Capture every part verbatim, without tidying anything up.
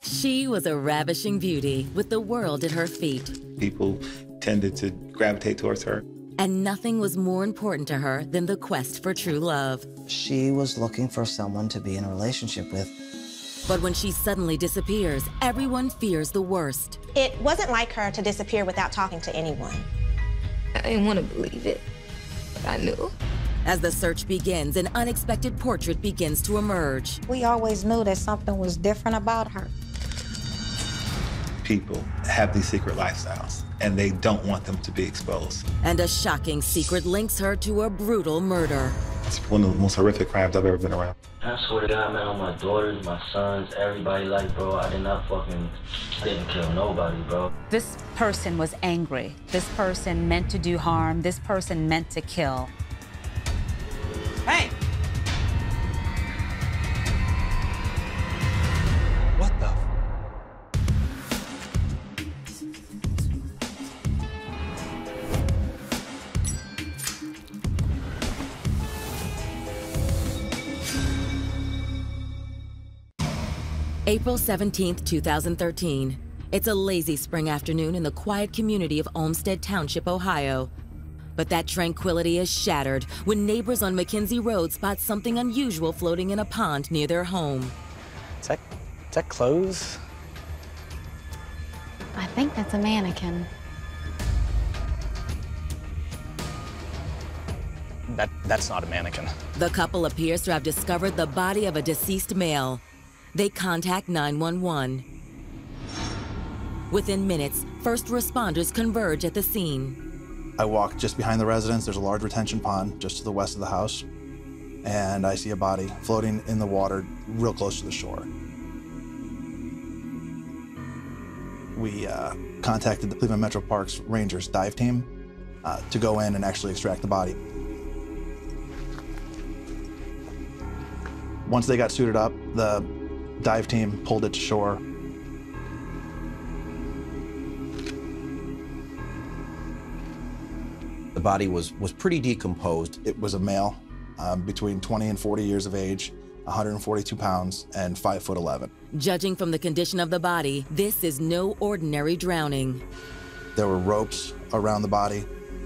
She was a ravishing beauty with the world at her feet. People tended to gravitate towards her. And nothing was more important to her than the quest for true love. She was looking for someone to be in a relationship with. But when she suddenly disappears, everyone fears the worst. It wasn't like her to disappear without talking to anyone. I didn't want to believe it, but I knew. As the search begins, an unexpected portrait begins to emerge. We always knew that something was different about her. People have these secret lifestyles, and they don't want them to be exposed. And a shocking secret links her to a brutal murder. It's one of the most horrific crimes I've ever been around. I swear to God, man, on my daughters, my sons, everybody, like, bro, I did not fucking, I didn't kill nobody, bro. This person was angry. This person meant to do harm. This person meant to kill. Hey! What the? April seventeenth, two thousand thirteen. It's a lazy spring afternoon in the quiet community of Olmsted Township, Ohio. But that tranquility is shattered when neighbors on McKenzie Road spot something unusual floating in a pond near their home. Is that, is that clothes? I think that's a mannequin. That, that's not a mannequin. The couple appears to have discovered the body of a deceased male. They contact nine one one. Within minutes, first responders converge at the scene. I walk just behind the residence. There's a large retention pond just to the west of the house. And I see a body floating in the water real close to the shore. We uh, contacted the Cleveland Metro Parks Rangers dive team uh, to go in and actually extract the body. Once they got suited up, the dive team pulled it to shore. The body was, was pretty decomposed. It was a male um, between twenty and forty years of age, one hundred forty-two pounds, and five foot eleven. Judging from the condition of the body, this is no ordinary drowning. There were ropes around the body,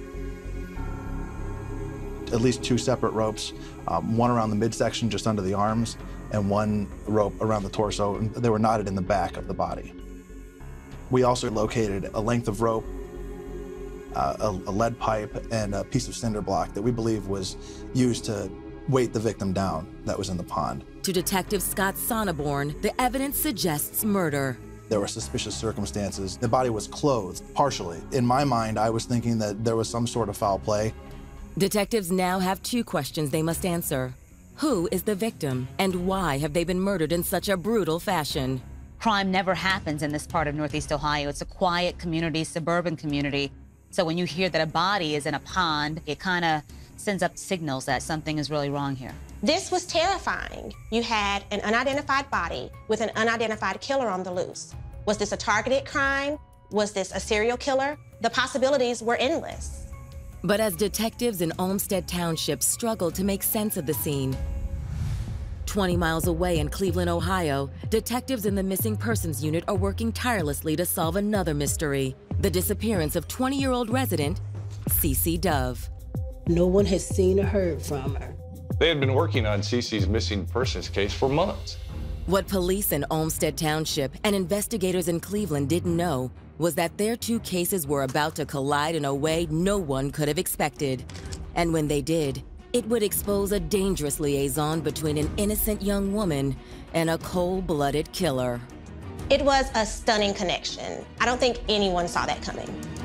at least two separate ropes, um, one around the midsection just under the arms, and one rope around the torso, and they were knotted in the back of the body. We also located a length of rope, uh, a, a lead pipe, and a piece of cinder block that we believe was used to weight the victim down that was in the pond. To Detective Scott Sonneborn, the evidence suggests murder. There were suspicious circumstances. The body was clothed, partially. In my mind, I was thinking that there was some sort of foul play. Detectives now have two questions they must answer. Who is the victim, and why have they been murdered in such a brutal fashion? Crime never happens in this part of Northeast Ohio. It's a quiet community, suburban community. So when you hear that a body is in a pond, it kind of sends up signals that something is really wrong here. This was terrifying. You had an unidentified body with an unidentified killer on the loose. Was this a targeted crime? Was this a serial killer? The possibilities were endless. But as detectives in Olmsted Township struggle to make sense of the scene, twenty miles away in Cleveland, Ohio, detectives in the Missing Persons Unit are working tirelessly to solve another mystery, the disappearance of twenty-year-old resident Cece Dove. No one has seen or heard from her. They had been working on Cece's missing persons case for months. What police in Olmsted Township and investigators in Cleveland didn't know was that their two cases were about to collide in a way no one could have expected. And when they did, it would expose a dangerous liaison between an innocent young woman and a cold-blooded killer. It was a stunning connection. I don't think anyone saw that coming.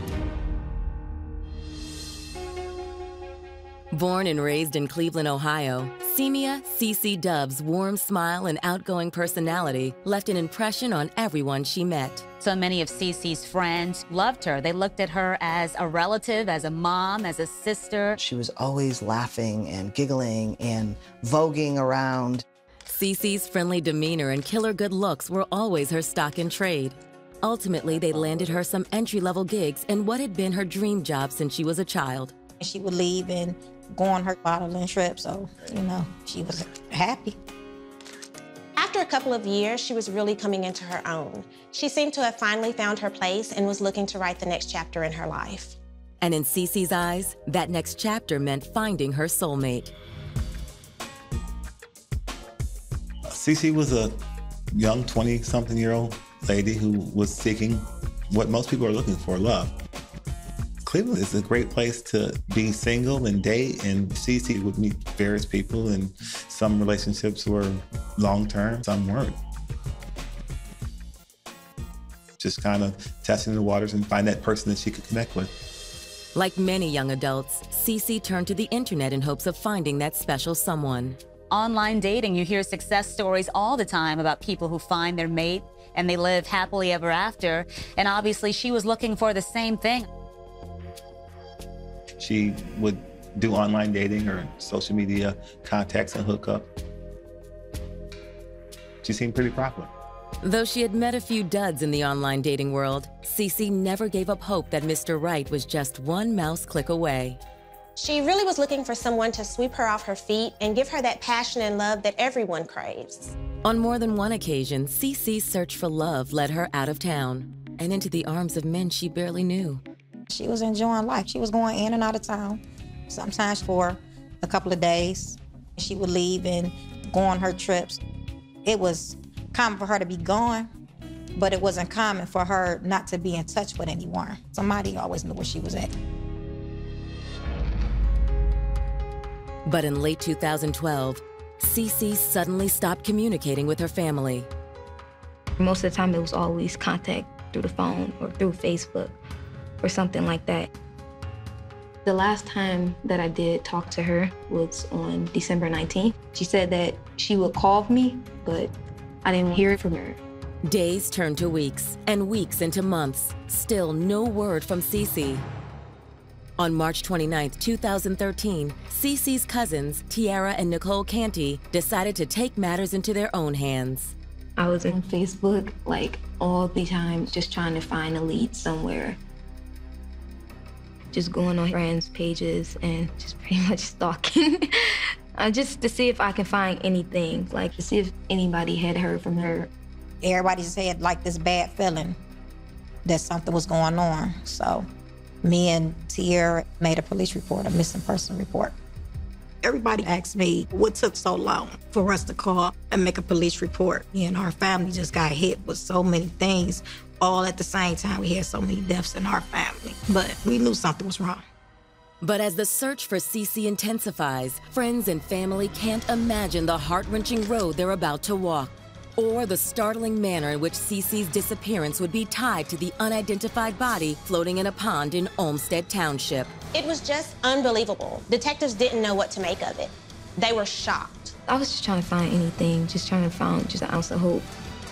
Born and raised in Cleveland, Ohio, Semia Cece Dove's warm smile and outgoing personality left an impression on everyone she met. So many of Cece's friends loved her. They looked at her as a relative, as a mom, as a sister. She was always laughing and giggling and voguing around. Cece's friendly demeanor and killer good looks were always her stock in trade. Ultimately, they landed her some entry-level gigs in what had been her dream job since she was a child. She would leave and go on her bottling trip, so, you know, she was happy. After After a couple of years, she was really coming into her own. She seemed to have finally found her place and was looking to write the next chapter in her life. And in Cece's eyes, that next chapter meant finding her soulmate. Cece was a young twenty-something-year-old lady who was seeking what most people are looking for, love. Cleveland is a great place to be single and date, and Cece would meet various people, and some relationships were long-term, some weren't. Just kind of testing the waters and find that person that she could connect with. Like many young adults, Cece turned to the internet in hopes of finding that special someone. Online dating, you hear success stories all the time about people who find their mate and they live happily ever after. And obviously she was looking for the same thing. She would do online dating or social media contacts and hook up. She seemed pretty popular. Though she had met a few duds in the online dating world, Cece never gave up hope that Mister Right was just one mouse click away. She really was looking for someone to sweep her off her feet and give her that passion and love that everyone craves. On more than one occasion, Cece's search for love led her out of town and into the arms of men she barely knew. She was enjoying life. She was going in and out of town, sometimes for a couple of days. She would leave and go on her trips. It was common for her to be gone, but it wasn't common for her not to be in touch with anyone. Somebody always knew where she was at. But in late two thousand twelve, Cece suddenly stopped communicating with her family. Most of the time, it was always contact through the phone or through Facebook or something like that. The last time that I did talk to her was on December nineteenth. She said that she would call me, but I didn't hear from her. Days turned to weeks, and weeks into months. Still no word from Cece. On March twenty-ninth, two thousand thirteen, Cece's cousins, Tiara and Nicole Canty, decided to take matters into their own hands. I was on Facebook, like, all the time, just trying to find a lead somewhere. Just going on friends' pages and just pretty much stalking. uh, just to see if I can find anything, like to see if anybody had heard from her. Everybody just had like this bad feeling that something was going on, so me and Tiara made a police report, a missing person report. Everybody asked me, what took so long for us to call and make a police report? Me and our family just got hit with so many things, all at the same time. We had so many deaths in our family, but we knew something was wrong. But as the search for Cece intensifies, friends and family can't imagine the heart-wrenching road they're about to walk, or the startling manner in which Cece's disappearance would be tied to the unidentified body floating in a pond in Olmsted Township. It was just unbelievable. Detectives didn't know what to make of it. They were shocked. I was just trying to find anything, just trying to find just an ounce of hope.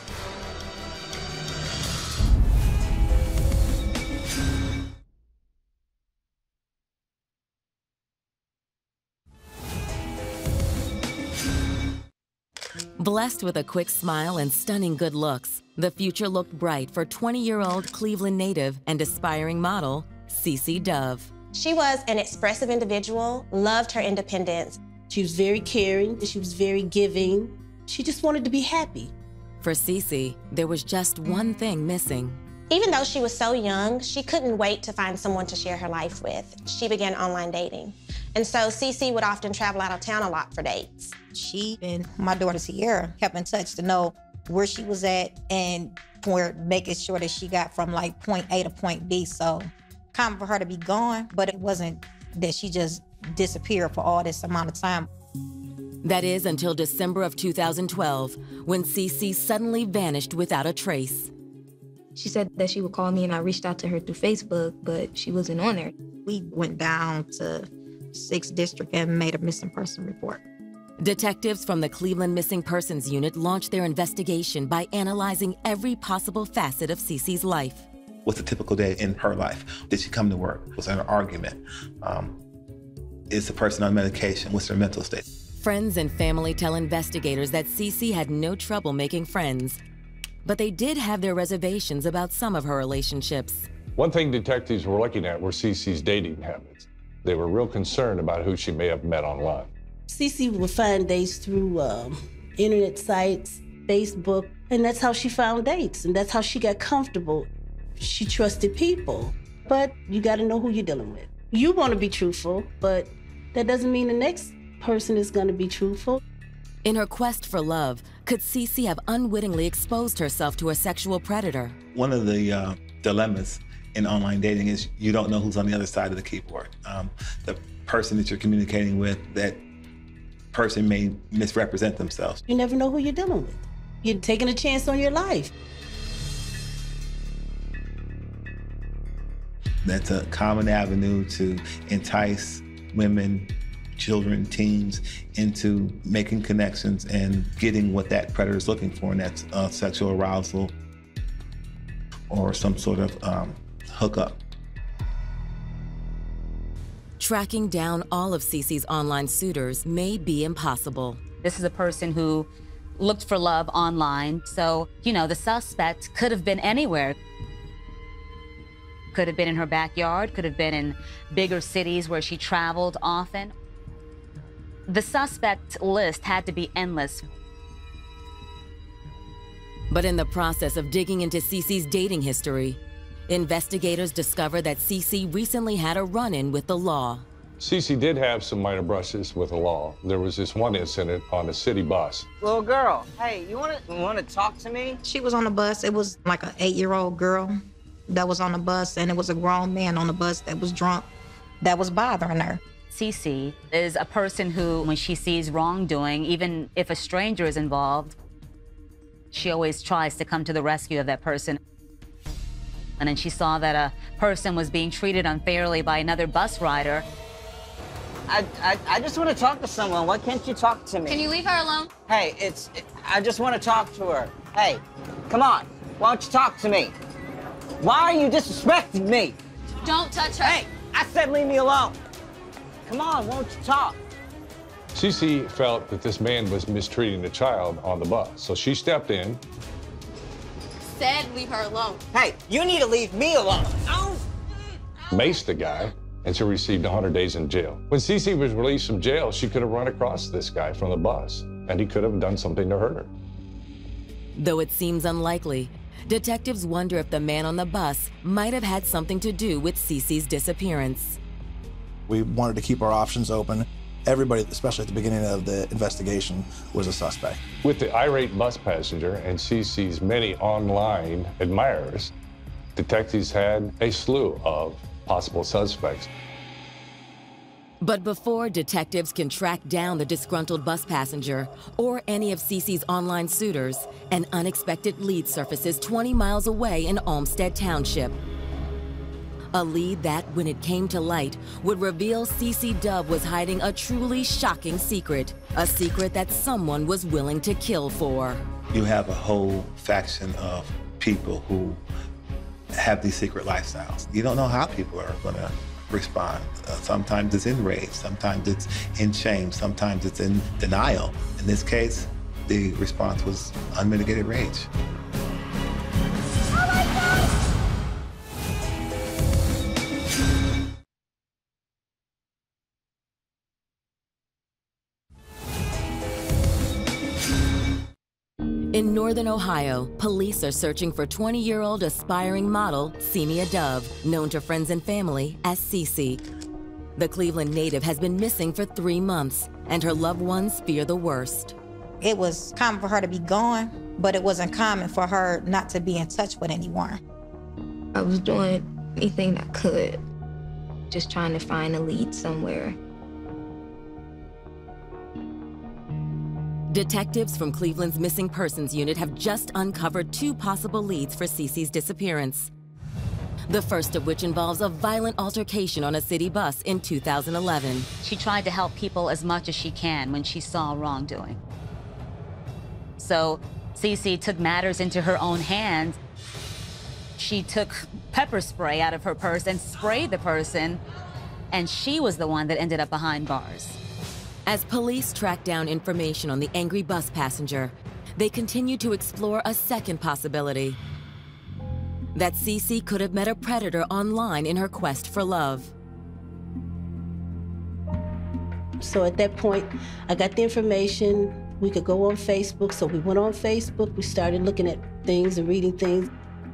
Blessed with a quick smile and stunning good looks, the future looked bright for twenty-year-old Cleveland native and aspiring model, Cece Dove. She was an expressive individual, loved her independence. She was very caring, she was very giving. She just wanted to be happy. For Cece, there was just one thing missing. Even though she was so young, she couldn't wait to find someone to share her life with. She began online dating. And so Cece would often travel out of town a lot for dates. She and my daughter Tiara kept in touch to know where she was at and for making sure that she got from like point A to point B. So common for her to be gone, but it wasn't that she just disappeared for all this amount of time. That is until December of two thousand twelve, when Cece suddenly vanished without a trace. She said that she would call me and I reached out to her through Facebook, but she wasn't on there. We went down to sixth District and made a missing person report. Detectives from the Cleveland Missing Persons Unit launched their investigation by analyzing every possible facet of Cece's life. What's a typical day in her life? Did she come to work? Was there an argument? Um, is the person on medication? What's their mental state? Friends and family tell investigators that Cece had no trouble making friends, but they did have their reservations about some of her relationships. One thing detectives were looking at were Cece's dating habits. They were real concerned about who she may have met online. Cece would find dates through um, internet sites. Facebook, and that's how she found dates, and that's how she got comfortable. She trusted people, but you got to know who you're dealing with. You want to be truthful, but that doesn't mean the next person is going to be truthful. In her quest for love, could Cece have unwittingly exposed herself to a sexual predator? One of the uh, dilemmas in online dating is you don't know who's on the other side of the keyboard. Um, the person that you're communicating with, that person may misrepresent themselves. You never know who you're dealing with. You're taking a chance on your life. That's a common avenue to entice women, children, teens into making connections and getting what that predator is looking for, and that's uh, sexual arousal or some sort of um, hookup. Tracking down all of Cece's online suitors may be impossible. This is a person who looked for love online, so, you know, the suspect could have been anywhere. Could have been in her backyard, could have been in bigger cities where she traveled often. The suspect list had to be endless. But in the process of digging into Cece's dating history, investigators discover that Cece recently had a run-in with the law. Cece did have some minor brushes with the law. There was this one incident on a city bus. Little girl, hey, you want to want to talk to me? She was on the bus. It was like an eight-year-old girl that was on the bus, and it was a grown man on the bus that was drunk that was bothering her. Cece is a person who, when she sees wrongdoing, even if a stranger is involved, she always tries to come to the rescue of that person. And then she saw that a person was being treated unfairly by another bus rider. I, I, I just want to talk to someone. Why can't you talk to me? Can you leave her alone? Hey, it's, it, I just want to talk to her. Hey, come on. Why don't you talk to me? Why are you disrespecting me? Don't touch her. Hey, I said leave me alone. Come on, why don't you talk? Cece felt that this man was mistreating the child on the bus, so she stepped in. Said leave her alone. Hey, you need to leave me alone. Oh. Maced the guy, and she received one hundred days in jail. When Cece was released from jail, she could have run across this guy from the bus, and he could have done something to hurt her. Though it seems unlikely, detectives wonder if the man on the bus might have had something to do with Cece's disappearance. We wanted to keep our options open. Everybody, especially at the beginning of the investigation, was a suspect. With the irate bus passenger and Cece's many online admirers, detectives had a slew of possible suspects. But before detectives can track down the disgruntled bus passenger or any of Cece's online suitors, an unexpected lead surfaces twenty miles away in Olmsted Township. A lead that, when it came to light, would reveal Cece Dove was hiding a truly shocking secret, a secret that someone was willing to kill for. You have a whole faction of people who have these secret lifestyles. You don't know how people are going to respond. Uh, sometimes it's in rage, sometimes it's in shame, sometimes it's in denial. In this case, the response was unmitigated rage. In northern Ohio, police are searching for twenty-year-old aspiring model Cece Dove, known to friends and family as Cece. The Cleveland native has been missing for three months, and her loved ones fear the worst. It was common for her to be gone, but it wasn't common for her not to be in touch with anyone. I was doing anything I could, just trying to find a lead somewhere. Detectives from Cleveland's Missing Persons Unit have just uncovered two possible leads for Cece's disappearance. The first of which involves a violent altercation on a city bus in two thousand eleven. She tried to help people as much as she can when she saw wrongdoing. So Cece took matters into her own hands. She took pepper spray out of her purse and sprayed the person, and she was the one that ended up behind bars. As police track down information on the angry bus passenger, they continue to explore a second possibility. That Cece could have met a predator online in her quest for love. So at that point, I got the information, We could go on Facebook, so we went on Facebook. We started looking at things and reading things.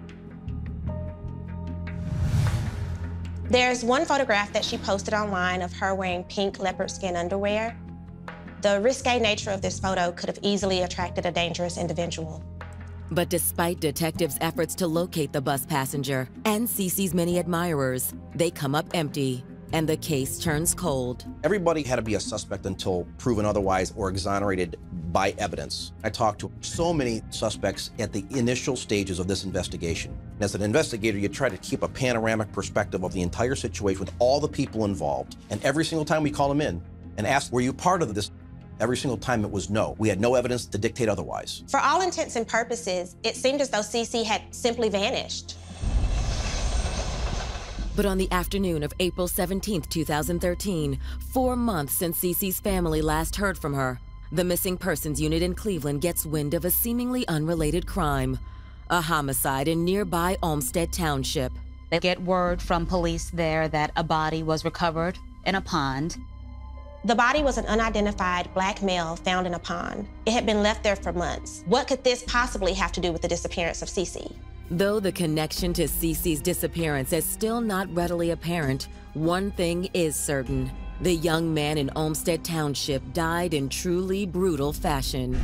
There's one photograph that she posted online of her wearing pink leopard skin underwear. The risque nature of this photo could have easily attracted a dangerous individual. But despite detectives' efforts to locate the bus passenger and Cece's many admirers, they come up empty, and the case turns cold. Everybody had to be a suspect until proven otherwise or exonerated by evidence. I talked to so many suspects at the initial stages of this investigation. And as an investigator, you try to keep a panoramic perspective of the entire situation with all the people involved. And every single time we call them in and ask, were you part of this? Every single time it was no. We had no evidence to dictate otherwise. For all intents and purposes, it seemed as though Cece had simply vanished. But on the afternoon of April seventeenth, two thousand thirteen, four months since Cece's family last heard from her, the Missing Persons Unit in Cleveland gets wind of a seemingly unrelated crime, a homicide in nearby Olmsted Township. They get word from police there that a body was recovered in a pond. The body was an unidentified black male found in a pond. It had been left there for months. What could this possibly have to do with the disappearance of Cece? Though the connection to Cece's disappearance is still not readily apparent, one thing is certain. The young man in Olmsted Township died in truly brutal fashion.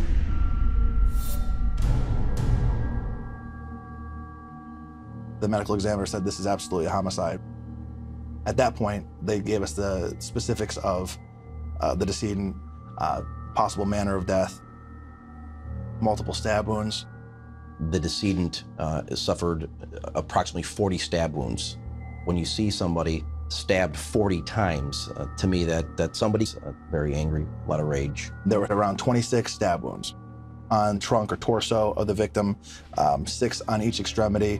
The medical examiner said this is absolutely a homicide. At that point, they gave us the specifics of uh, the decedent, uh, possible manner of death, multiple stab wounds. The decedent uh, suffered approximately forty stab wounds. When you see somebody stabbed forty times, uh, to me that, that somebody's uh, very angry, a lot of rage. There were around twenty-six stab wounds on trunk or torso of the victim, um, six on each extremity.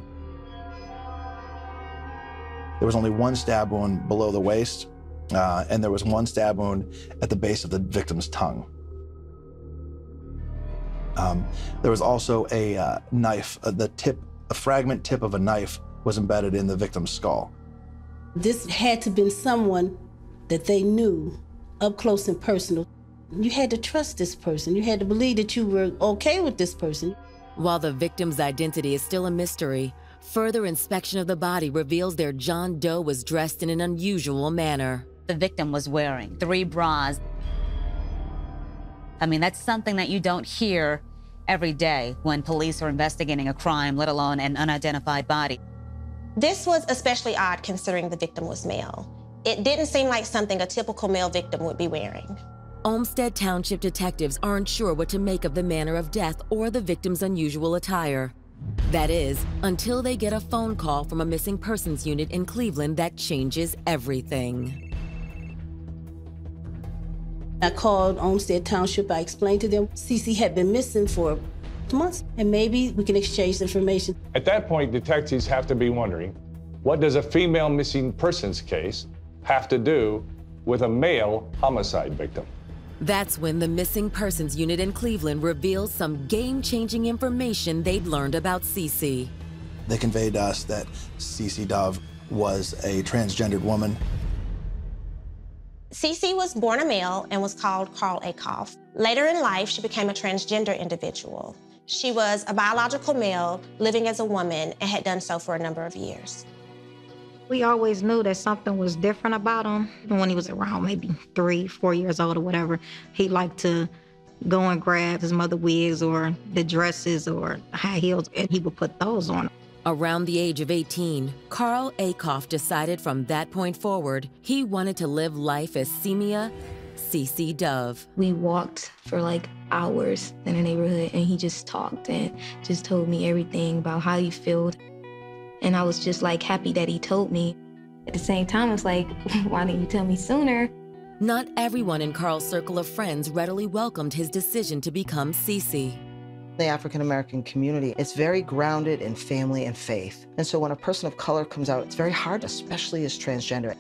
There was only one stab wound below the waist, uh, and there was one stab wound at the base of the victim's tongue. Um, there was also a uh, knife, uh, the tip, a fragment tip of a knife was embedded in the victim's skull. This had to have been someone that they knew up close and personal. You had to trust this person. You had to believe that you were okay with this person. While the victim's identity is still a mystery, further inspection of the body reveals their John Doe was dressed in an unusual manner. The victim was wearing three bras. I mean, that's something that you don't hear every day when police are investigating a crime, let alone an unidentified body. This was especially odd considering the victim was male. It didn't seem like something a typical male victim would be wearing. Olmsted Township detectives aren't sure what to make of the manner of death or the victim's unusual attire. That is, until they get a phone call from a missing persons unit in Cleveland that changes everything. I called Olmsted Township. I explained to them Cece had been missing for months, and maybe we can exchange information. At that point, detectives have to be wondering, what does a female missing persons case have to do with a male homicide victim? That's when the Missing Persons Unit in Cleveland reveals some game-changing information they'd learned about Cece. They conveyed to us that Cece Dove was a transgendered woman. Cece was born a male and was called Carl Akoff. Later in life, she became a transgender individual. She was a biological male living as a woman and had done so for a number of years. We always knew that something was different about him. When he was around maybe three, four years old or whatever, he liked to go and grab his mother wigs or the dresses or high heels, and he would put those on. Around the age of eighteen, Carl Akoff decided from that point forward he wanted to live life as Semia Cece Dove. We walked for like hours in the neighborhood, and he just talked and just told me everything about how he felt. And I was just like happy that he told me. At the same time, I was like, why didn't you tell me sooner? Not everyone in Carl's circle of friends readily welcomed his decision to become Cece. The African-American community is very grounded in family and faith. And so when a person of color comes out, it's very hard, especially as transgender.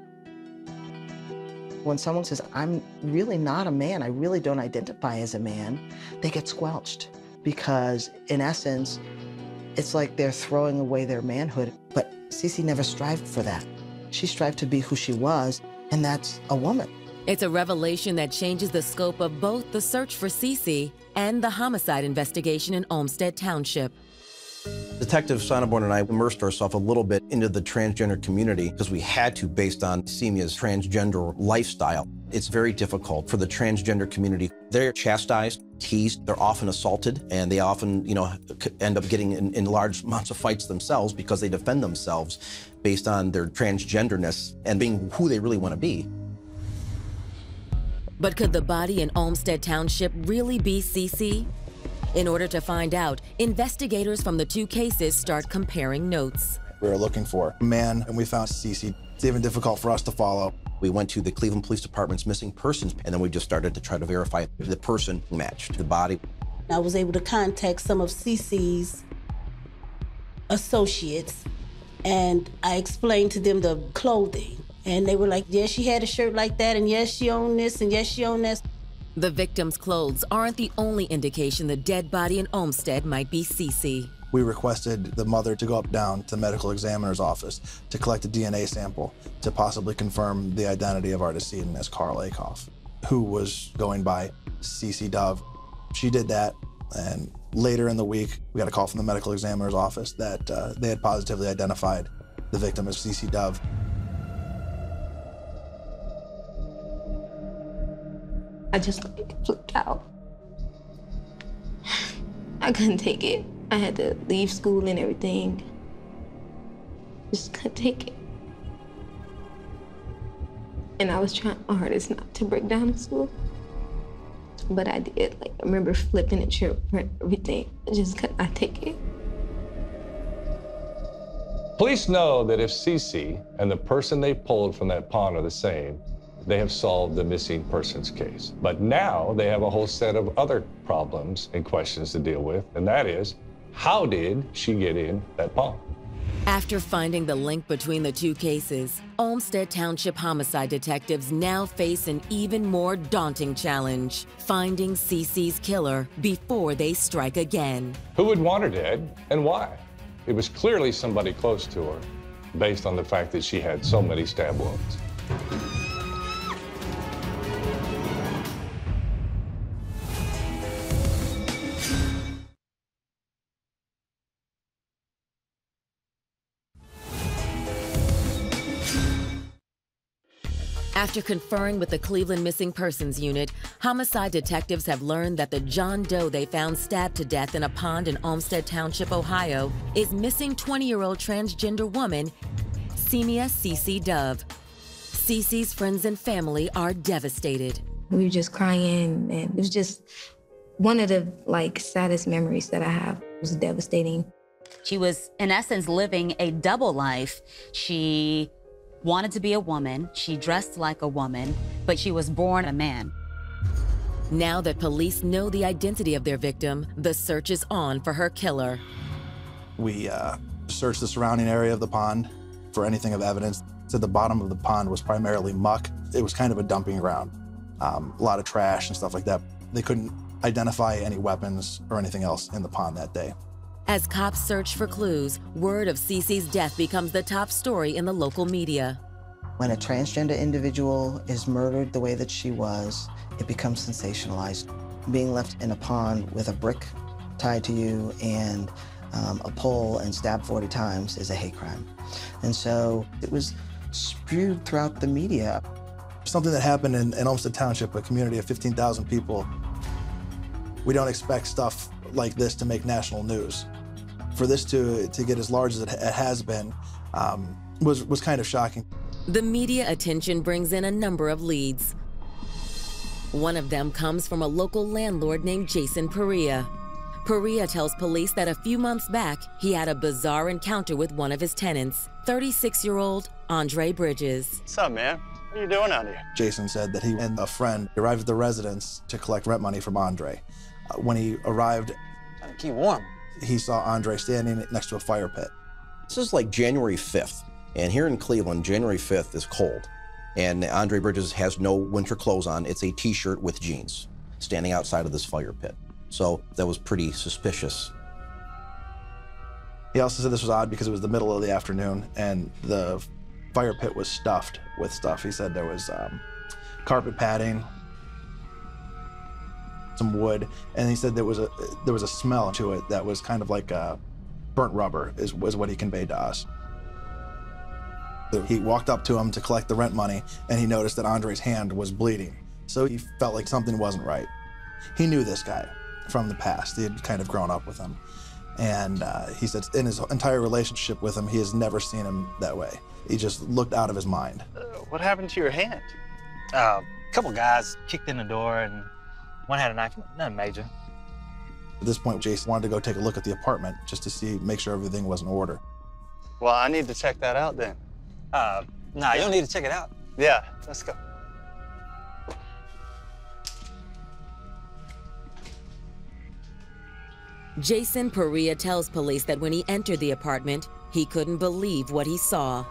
When someone says, I'm really not a man, I really don't identify as a man, they get squelched because in essence, it's like they're throwing away their manhood. But Cece never strived for that. She strived to be who she was, and that's a woman. It's a revelation that changes the scope of both the search for Cece and the homicide investigation in Olmsted Township. Detective Sonneborn and I immersed ourselves a little bit into the transgender community because we had to, based on Semia's transgender lifestyle. It's very difficult for the transgender community. They're chastised, teased, they're often assaulted, and they often, you know, end up getting in, in large amounts of fights themselves because they defend themselves based on their transgenderness and being who they really want to be. But could the body in Olmsted Township really be Cece? In order to find out, investigators from the two cases start comparing notes. We were looking for a man, and we found Cece. It's even difficult for us to follow. We went to the Cleveland Police Department's missing persons, and then we just started to try to verify if the person matched the body. I was able to contact some of Cece's associates, and I explained to them the clothing. And they were like, yes, she had a shirt like that, and yes, she owned this, and yes, she owned this. The victim's clothes aren't the only indication the dead body in Olmsted might be Cece. We requested the mother to go up down to the medical examiner's office to collect a D N A sample to possibly confirm the identity of our decedent as Carl Akoff, who was going by Cece Dove. She did that, and later in the week, we got a call from the medical examiner's office that uh, they had positively identified the victim as Cece Dove. I just like flipped out. I couldn't take it. I had to leave school and everything. Just couldn't take it. And I was trying my hardest not to break down in school. But I did. Like, I remember flipping and tripping, everything. I just could not take it. Police know that if Cece and the person they pulled from that pond are the same, they have solved the missing persons case. But now they have a whole set of other problems and questions to deal with, and that is, how did she get in that pond? After finding the link between the two cases, Olmsted Township homicide detectives now face an even more daunting challenge: finding Cece's killer before they strike again. Who would want her dead, and why? It was clearly somebody close to her, based on the fact that she had so many stab wounds. After conferring with the Cleveland Missing Persons Unit, homicide detectives have learned that the John Doe they found stabbed to death in a pond in Olmsted Township, Ohio, is missing twenty-year-old transgender woman, Semia Cece Dove. Cece's friends and family are devastated. We were just crying, and it was just one of the like saddest memories that I have. It was devastating. She was, in essence, living a double life. She wanted to be a woman, she dressed like a woman, but she was born a man. Now that police know the identity of their victim, the search is on for her killer. We uh, searched the surrounding area of the pond for anything of evidence. So the bottom of the pond was primarily muck. It was kind of a dumping ground. Um, a lot of trash and stuff like that. They couldn't identify any weapons or anything else in the pond that day. As cops search for clues, word of Cece's death becomes the top story in the local media. When a transgender individual is murdered the way that she was, it becomes sensationalized. Being left in a pond with a brick tied to you and um, a pole and stabbed forty times is a hate crime. And so it was spewed throughout the media. Something that happened in, in Olmsted Township, a community of fifteen thousand people. We don't expect stuff like this to make national news. For this to, to get as large as it, it has been um, was, was kind of shocking. The media attention brings in a number of leads. One of them comes from a local landlord named Jason Perea. Perea tells police that a few months back, he had a bizarre encounter with one of his tenants, thirty-six-year-old Andre Bridges. What's up, man? What are you doing out here? Jason said that he and a friend arrived at the residence to collect rent money from Andre. Uh, when he arrived, Gotta keep warm. He saw Andre standing next to a fire pit. This is like January fifth, and here in Cleveland, January fifth is cold, and Andre Bridges has no winter clothes on. It's a t-shirt with jeans, standing outside of this fire pit. So that was pretty suspicious. He also said this was odd because it was the middle of the afternoon, and the fire pit was stuffed with stuff. He said there was um, carpet padding, some wood, and he said there was a there was a smell to it that was kind of like uh, burnt rubber, is was what he conveyed to us. He walked up to him to collect the rent money, and he noticed that Andre's hand was bleeding. So he felt like something wasn't right. He knew this guy from the past. He had kind of grown up with him. And uh, he said in his entire relationship with him, he has never seen him that way. He just looked out of his mind. Uh, what happened to your hand? Uh, a couple guys kicked in the door, and one had a knife, nothing major. At this point, Jason wanted to go take a look at the apartment just to see, make sure everything was in order. Well, I need to check that out then. Uh, nah, you don't need to check it out. Yeah, let's go. Jason Perea tells police that when he entered the apartment, he couldn't believe what he saw.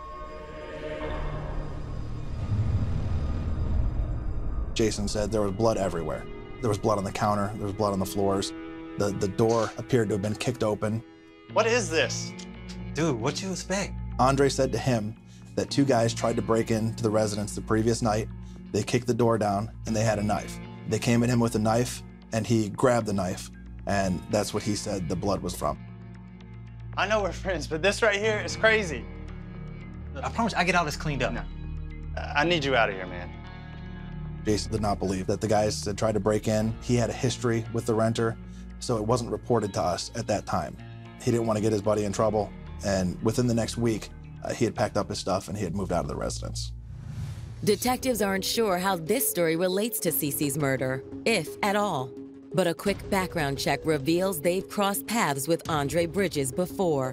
Jason said there was blood everywhere. There was blood on the counter, there was blood on the floors. The, the door appeared to have been kicked open. What is this? Dude, what you expect? Andre said to him that two guys tried to break into the residence the previous night. They kicked the door down and they had a knife. They came at him with a knife and he grabbed the knife, and that's what he said the blood was from. I know we're friends, but this right here is crazy. I promise I get all this cleaned up. No. I need you out of here, man. Jason did not believe that the guys had tried to break in. He had a history with the renter, so it wasn't reported to us at that time. He didn't want to get his buddy in trouble, and within the next week, uh, he had packed up his stuff and he had moved out of the residence. Detectives aren't sure how this story relates to Cece's murder, if at all. But a quick background check reveals they've crossed paths with Andre Bridges before.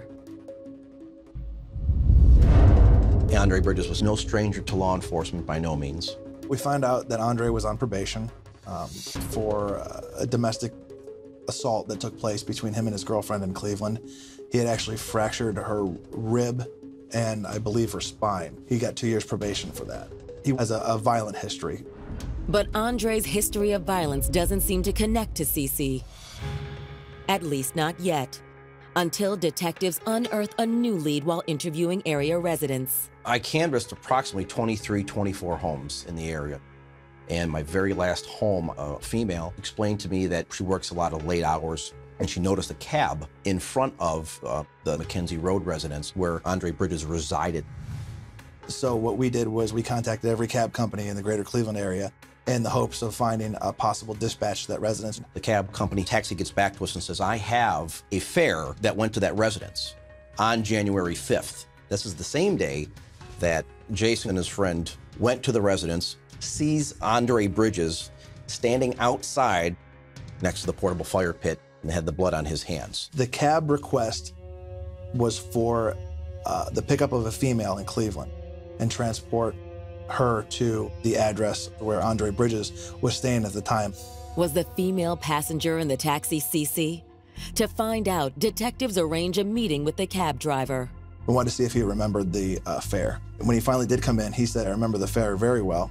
Andre Bridges was no stranger to law enforcement by no means. We found out that Andre was on probation um, for uh, a domestic assault that took place between him and his girlfriend in Cleveland. He had actually fractured her rib and I believe her spine. He got two years probation for that. He has a, a violent history. But Andre's history of violence doesn't seem to connect to Cece. At least not yet, until detectives unearth a new lead while interviewing area residents. I canvassed approximately twenty-three, twenty-four homes in the area. And my very last home, a female, explained to me that she works a lot of late hours, and she noticed a cab in front of uh, the Mackenzie Road residence where Andre Bridges resided. So what we did was we contacted every cab company in the greater Cleveland area in the hopes of finding a possible dispatch to that residence. The cab company taxi gets back to us and says, I have a fare that went to that residence on January fifth. This is the same day that Jason and his friend went to the residence, sees Andre Bridges standing outside next to the portable fire pit and had the blood on his hands. The cab request was for uh, the pickup of a female in Cleveland and transport her to the address where Andre Bridges was staying at the time. Was the female passenger in the taxi Cece? To find out, detectives arrange a meeting with the cab driver. We wanted to see if he remembered the uh, fare. When he finally did come in, he said, I remember the fare very well.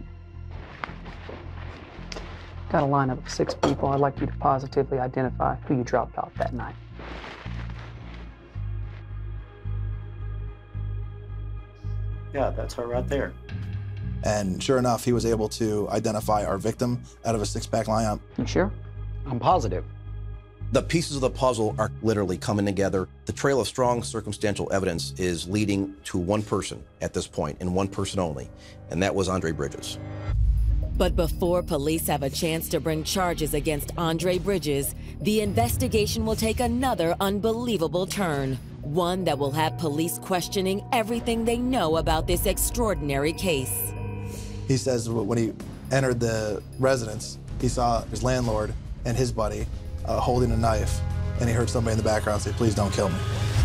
Got a lineup of six people. I'd like you to positively identify who you dropped off that night. Yeah, that's her right there. And sure enough, he was able to identify our victim out of a six-pack lineup. You sure? I'm positive. The pieces of the puzzle are literally coming together. The trail of strong circumstantial evidence is leading to one person at this point, and one person only, and that was Andre Bridges. But before police have a chance to bring charges against Andre Bridges, the investigation will take another unbelievable turn. One that will have police questioning everything they know about this extraordinary case. He says when he entered the residence, he saw his landlord and his buddy uh, holding a knife, and he heard somebody in the background say, please don't kill me.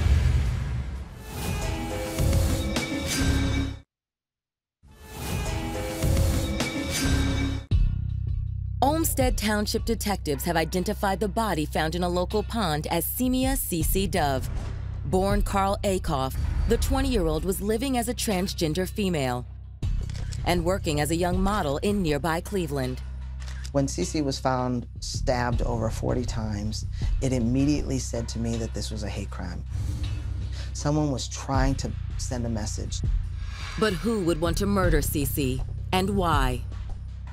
Olmsted Township detectives have identified the body found in a local pond as Cece Dove. Born Carl Akoff, the twenty-year-old was living as a transgender female and working as a young model in nearby Cleveland. When Cece was found stabbed over forty times, it immediately said to me that this was a hate crime. Someone was trying to send a message. But who would want to murder Cece, and why?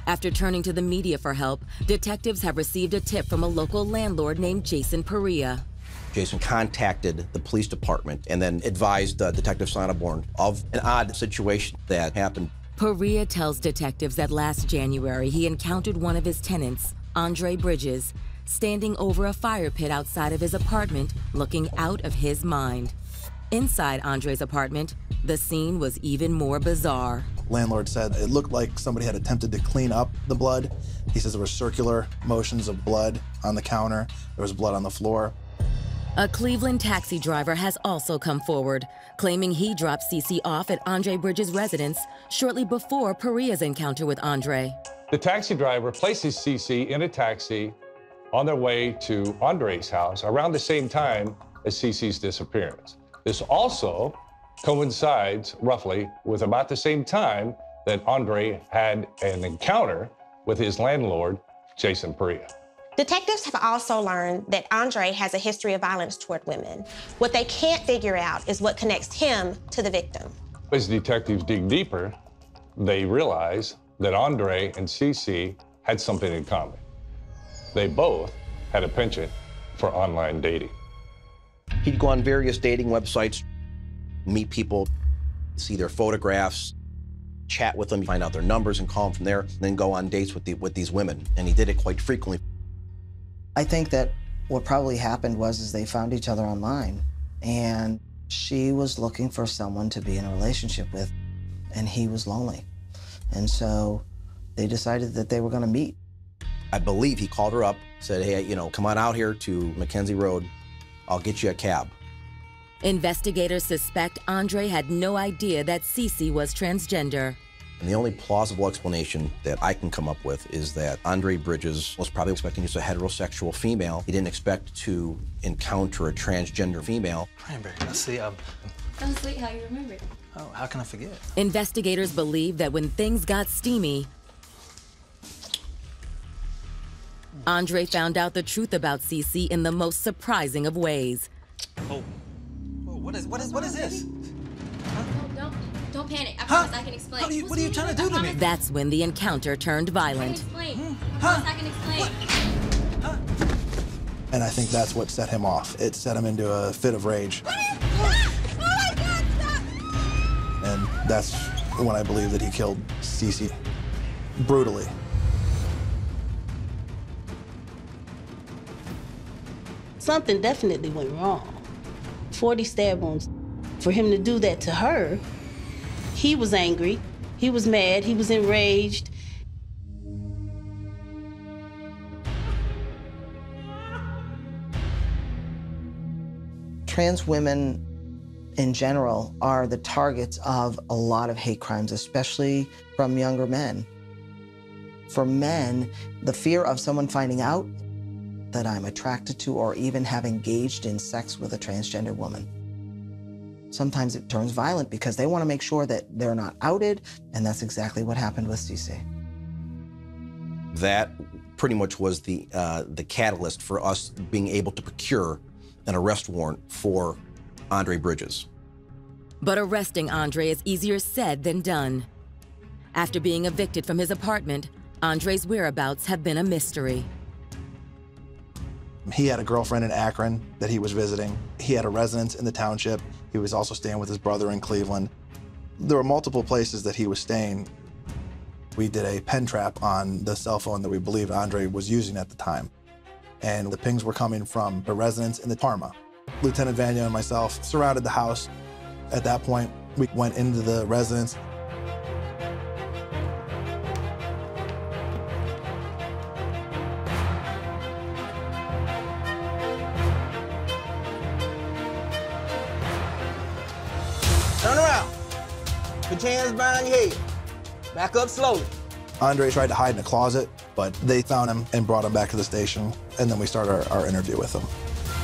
After turning to the media for help, detectives have received a tip from a local landlord named Jason Perea. Jason contacted the police department and then advised uh, Detective Sonneborn of an odd situation that happened. Perea tells detectives that last January he encountered one of his tenants, Andre Bridges, standing over a fire pit outside of his apartment, looking out of his mind. Inside Andre's apartment, the scene was even more bizarre. Landlord said it looked like somebody had attempted to clean up the blood. He says there were circular motions of blood on the counter. There was blood on the floor. A Cleveland taxi driver has also come forward, claiming he dropped Cece off at Andre Bridges' residence shortly before Perea's encounter with Andre. The taxi driver places Cece in a taxi on their way to Andre's house around the same time as Cece's disappearance. This also coincides roughly with about the same time that Andre had an encounter with his landlord, Jason Perea. Detectives have also learned that Andre has a history of violence toward women. What they can't figure out is what connects him to the victim. As detectives dig deeper, they realize that Andre and Cece had something in common. They both had a penchant for online dating. He'd go on various dating websites, meet people, see their photographs, chat with them, find out their numbers and call them from there, and then go on dates with, the, with these women. And he did it quite frequently. I think that what probably happened was is they found each other online, and she was looking for someone to be in a relationship with, and he was lonely. And so they decided that they were going to meet. I believe he called her up, said, hey, you know, come on out here to Mackenzie Road. I'll get you a cab. Investigators suspect Andre had no idea that Cece was transgender. And the only plausible explanation that I can come up with is that Andre Bridges was probably expecting just a heterosexual female. He didn't expect to encounter a transgender female. Cranberry, let's see. Um... So sweet how you remember. Oh, how can I forget? Investigators believe that when things got steamy, Andre found out the truth about Cece in the most surprising of ways. Oh, oh what is what is what is this? Huh? No, don't don't panic. I promise huh? I can explain. How do you, what are you trying to do to me? That's when the encounter turned violent. I can explain. I promise I can explain. Huh? And I think that's what set him off. It set him into a fit of rage. Oh my God, stop! And that's when I believe that he killed Cece brutally. Something definitely went wrong. forty stab wounds. For him to do that to her, he was angry, he was mad, he was enraged. Trans women in general are the targets of a lot of hate crimes, especially from younger men. For men, the fear of someone finding out that I'm attracted to or even have engaged in sex with a transgender woman. Sometimes it turns violent because they want to make sure that they're not outed, and that's exactly what happened with Cece. That pretty much was the, uh, the catalyst for us being able to procure an arrest warrant for Andre Bridges. But arresting Andre is easier said than done. After being evicted from his apartment, Andre's whereabouts have been a mystery. He had a girlfriend in Akron that he was visiting. He had a residence in the township. He was also staying with his brother in Cleveland. There were multiple places that he was staying. We did a pen trap on the cell phone that we believed Andre was using at the time. And the pings were coming from a residence in the Parma. Lieutenant Vanya and myself surrounded the house. At that point, we went into the residence. Turn around. Put your hands behind your head. Back up slowly. Andre tried to hide in a closet, but they found him and brought him back to the station, and then we started our, our interview with him.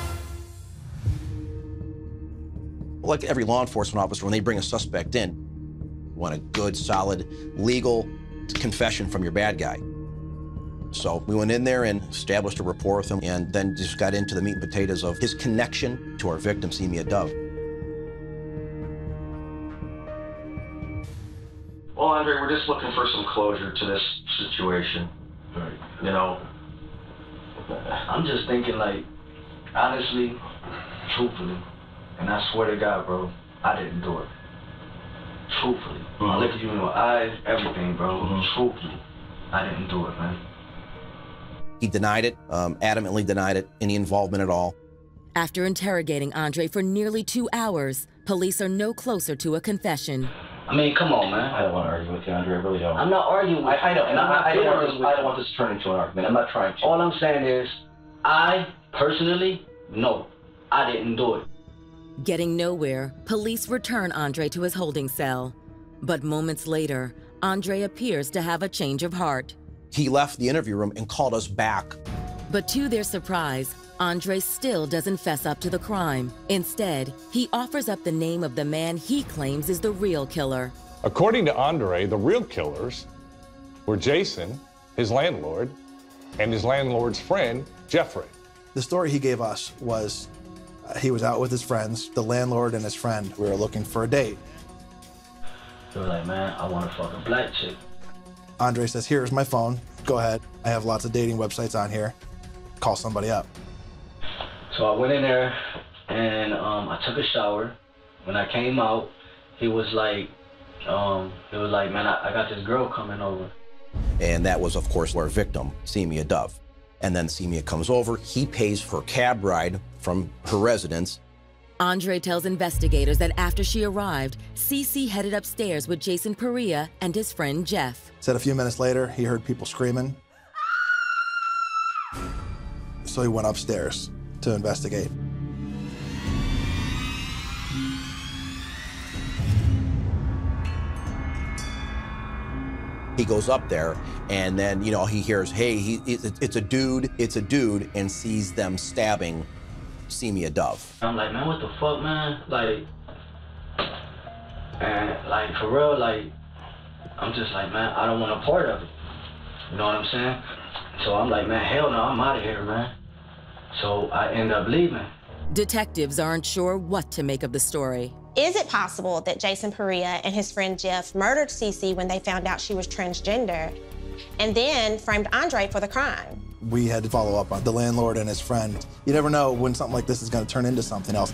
Like every law enforcement officer, when they bring a suspect in, you want a good, solid, legal confession from your bad guy. So we went in there and established a rapport with him, and then just got into the meat and potatoes of his connection to our victim, Cece Dove. Well, Andre, we're just looking for some closure to this situation. Right. You know, I'm just thinking, like, honestly, truthfully, and I swear to God, bro, I didn't do it. Truthfully. Mm-hmm. I look at you in your eyes, everything, bro. Mm-hmm. Truthfully, I didn't do it, man. He denied it, um, adamantly denied it, any involvement at all. After interrogating Andre for nearly two hours, police are no closer to a confession. I mean, come on, man. I don't want to argue with you, Andre. I really don't. I'm not arguing with you. I, I know, and I'm I, not I, don't want arguing this, I with don't want this to turn into an argument. I'm not trying to. All I'm saying is, I, personally, no, I didn't do it. Getting nowhere, police return Andre to his holding cell. But moments later, Andre appears to have a change of heart. He left the interview room and called us back. But to their surprise, Andre still doesn't fess up to the crime. Instead, he offers up the name of the man he claims is the real killer. According to Andre, the real killers were Jason, his landlord, and his landlord's friend, Jeffrey. The story he gave us was uh, he was out with his friends, the landlord and his friend. We were looking for a date. They were like, man, I want to fuck a black chick. Andre says, here's my phone. Go ahead. I have lots of dating websites on here. Call somebody up. So I went in there and um, I took a shower. When I came out, he was like, um, he was like, man, I, I got this girl coming over. And that was, of course, our victim, Cece Dove. And then Cece comes over. He pays for a cab ride from her residence. Andre tells investigators that after she arrived, Cece headed upstairs with Jason Perea and his friend Jeff. Said a few minutes later, he heard people screaming. So he went upstairs to investigate. He goes up there, and then, you know, he hears, hey, he, it's, it's a dude, it's a dude, and sees them stabbing Cece Dove. I'm like, man, what the fuck, man? Like, and like, for real, like, I'm just like, man, I don't want a part of it. You know what I'm saying? So I'm like, man, hell no, I'm out of here, man. So I end up leaving. Detectives aren't sure what to make of the story. Is it possible that Jason Perea and his friend Jeff murdered Cece when they found out she was transgender and then framed Andre for the crime? We had to follow up on the landlord and his friend. You never know when something like this is going to turn into something else.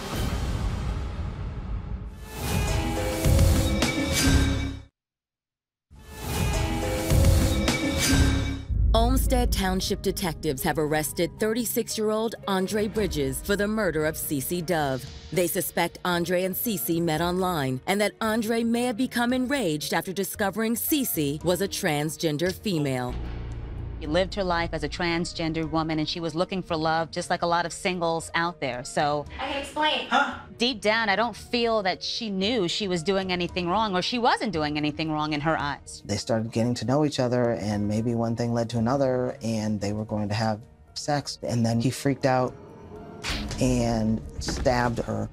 Olmsted Township detectives have arrested thirty-six-year-old Andre Bridges for the murder of Cece Dove. They suspect Andre and Cece met online and that Andre may have become enraged after discovering Cece was a transgender female. She lived her life as a transgender woman, and she was looking for love, just like a lot of singles out there. So I can explain. Huh? Deep down, I don't feel that she knew she was doing anything wrong, or she wasn't doing anything wrong in her eyes. They started getting to know each other, and maybe one thing led to another, and they were going to have sex. And then he freaked out and stabbed her.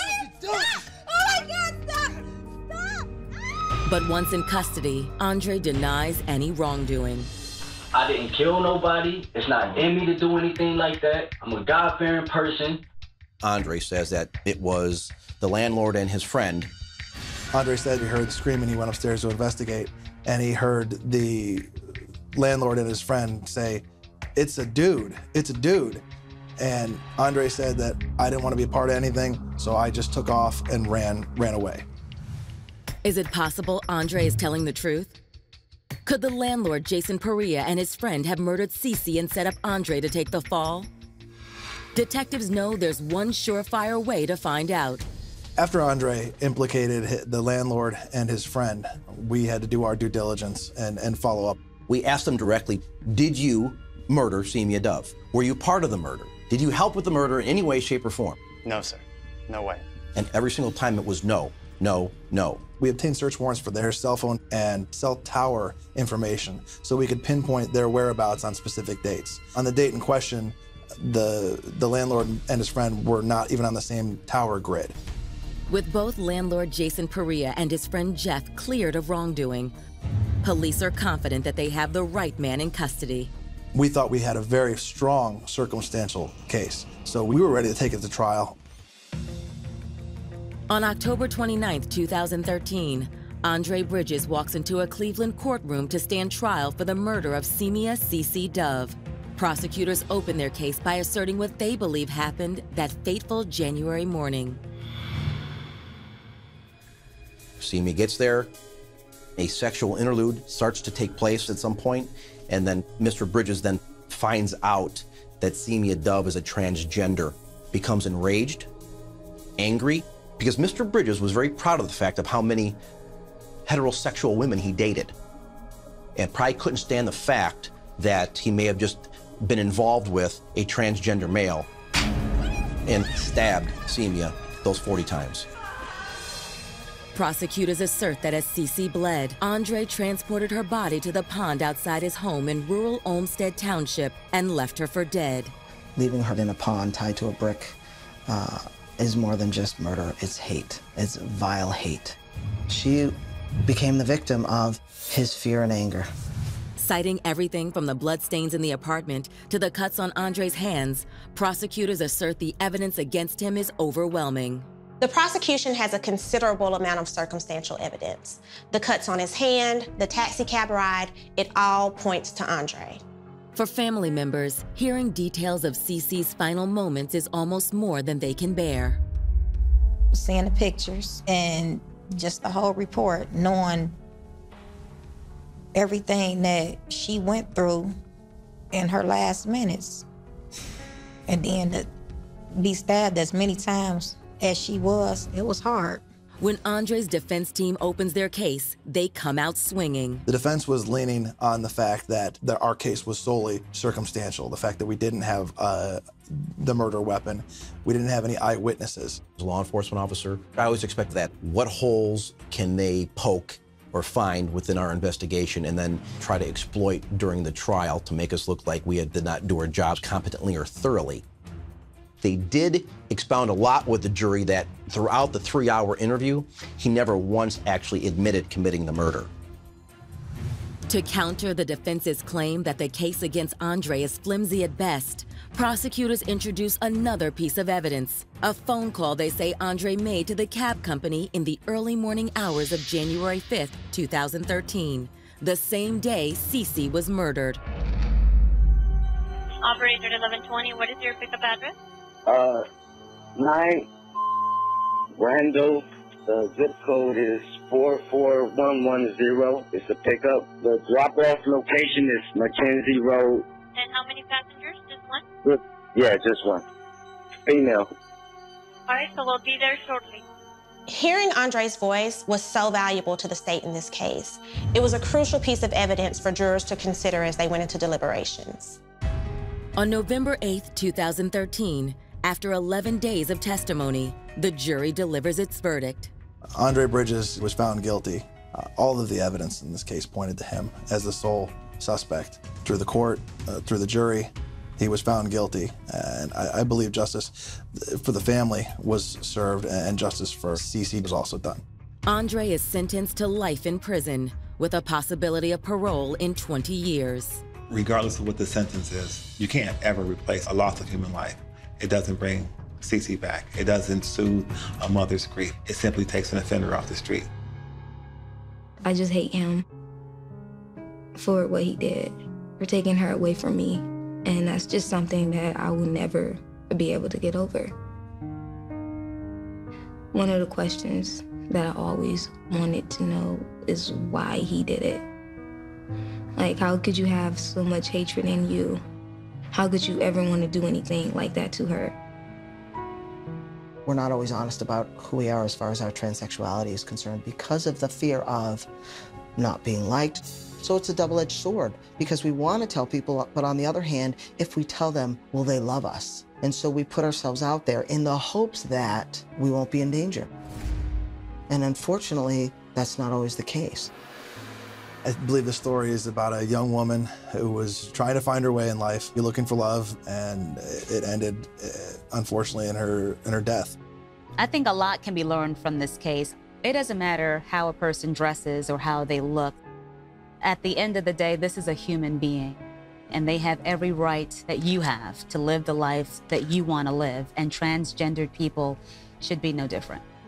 But once in custody, Andre denies any wrongdoing. I didn't kill nobody. It's not in me to do anything like that. I'm a God-fearing person. Andre says that it was the landlord and his friend. Andre said he heard the screaming. He went upstairs to investigate, and he heard the landlord and his friend say, "It's a dude, it's a dude." And Andre said that, "I didn't want to be a part of anything, so I just took off and ran, ran away." Is it possible Andre is telling the truth? Could the landlord, Jason Perea, and his friend have murdered Cece and set up Andre to take the fall? Detectives know there's one surefire way to find out. After Andre implicated the landlord and his friend, we had to do our due diligence and, and follow up. We asked them directly, did you murder Cece Dove? Were you part of the murder? Did you help with the murder in any way, shape, or form? No, sir. No way. And every single time it was no, no, no. We obtained search warrants for their cell phone and cell tower information so we could pinpoint their whereabouts on specific dates. On the date in question, the, the landlord and his friend were not even on the same tower grid. With both landlord Jason Perea and his friend Jeff cleared of wrongdoing, police are confident that they have the right man in custody. We thought we had a very strong circumstantial case, so we were ready to take it to trial. On October twenty-ninth, two thousand thirteen, Andre Bridges walks into a Cleveland courtroom to stand trial for the murder of Cece Dove. Prosecutors open their case by asserting what they believe happened that fateful January morning. Cece gets there, a sexual interlude starts to take place at some point, and then Mister Bridges then finds out that Cece Dove is a transgender, becomes enraged, angry, because Mister Bridges was very proud of the fact of how many heterosexual women he dated, and probably couldn't stand the fact that he may have just been involved with a transgender male and stabbed Cece those forty times. Prosecutors assert that as Cece bled, Andre transported her body to the pond outside his home in rural Olmsted Township and left her for dead. Leaving her in a pond tied to a brick uh, is more than just murder. It's hate. It's vile hate. She became the victim of his fear and anger. Citing everything from the bloodstains in the apartment to the cuts on Andre's hands, prosecutors assert the evidence against him is overwhelming. The prosecution has a considerable amount of circumstantial evidence. The cuts on his hand, the taxi cab ride, it all points to Andre. For family members, hearing details of Cece's final moments is almost more than they can bear. Seeing the pictures and just the whole report, knowing everything that she went through in her last minutes, and then to be stabbed as many times as she was, it was hard. When Andre's defense team opens their case, they come out swinging. The defense was leaning on the fact that the, our case was solely circumstantial, the fact that we didn't have uh, the murder weapon, we didn't have any eyewitnesses. As a law enforcement officer, I always expect that. What holes can they poke or find within our investigation and then try to exploit during the trial to make us look like we had, did not do our jobs competently or thoroughly? They did expound a lot with the jury that throughout the three-hour interview, he never once actually admitted committing the murder. To counter the defense's claim that the case against Andre is flimsy at best, prosecutors introduce another piece of evidence, a phone call they say Andre made to the cab company in the early morning hours of January fifth, two thousand thirteen, the same day Cece was murdered. Operator eleven twenty, what is your pickup address? Uh, nine Randall. The zip code is four four one one zero. It's a pickup. The drop-off location is Mackenzie Road. And how many passengers? Just one? Good. Yeah, just one. Female. All right, so we'll be there shortly. Hearing Andre's voice was so valuable to the state in this case. It was a crucial piece of evidence for jurors to consider as they went into deliberations. On November eighth, two thousand thirteen, after eleven days of testimony, the jury delivers its verdict. Andre Bridges was found guilty. Uh, all of the evidence in this case pointed to him as the sole suspect. Through the court, uh, through the jury, he was found guilty. And I, I believe justice for the family was served and justice for Cece was also done. Andre is sentenced to life in prison with a possibility of parole in twenty years. Regardless of what the sentence is, you can't ever replace a loss of human life. It doesn't bring Cece back. It doesn't soothe a mother's grief. It simply takes an offender off the street. I just hate him for what he did, for taking her away from me. And that's just something that I will never be able to get over. One of the questions that I always wanted to know is why he did it. Like, how could you have so much hatred in you? How could you ever want to do anything like that to her? We're not always honest about who we are as far as our transsexuality is concerned because of the fear of not being liked. So it's a double-edged sword because we want to tell people, but on the other hand, if we tell them, will they love us? And so we put ourselves out there in the hopes that we won't be in danger. And unfortunately, that's not always the case. I believe the story is about a young woman who was trying to find her way in life, looking for love, and it ended, unfortunately, in her, in her death. I think a lot can be learned from this case. It doesn't matter how a person dresses or how they look. At the end of the day, this is a human being, and they have every right that you have to live the life that you want to live, and transgendered people should be no different.